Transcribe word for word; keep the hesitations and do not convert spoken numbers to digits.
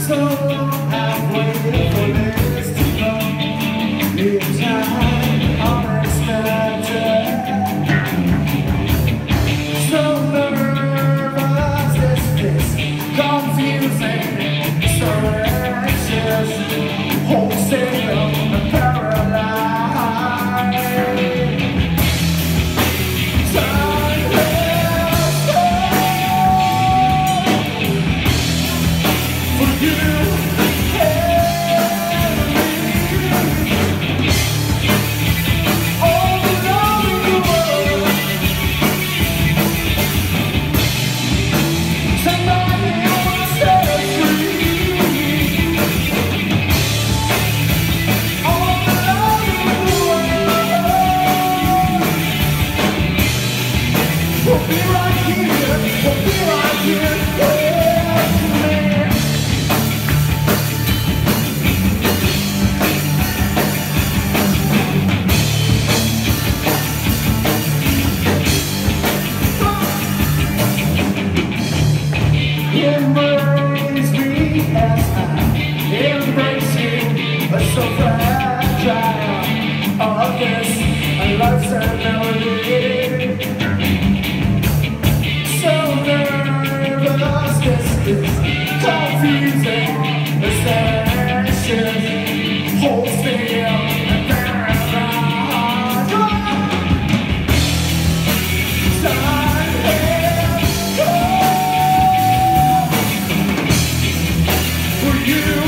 So long I've waited for this to come. In time, unexpected. So nervous, this is confusing. So anxious, hold still and paralyzed. Time has come for you. We'll be right here, we'll be right here, yeah, man. Embrace me as I embrace you, but so fragile. All this, a life's melody. Confusing, ascension, hold still and paralyzed. Time has come for you.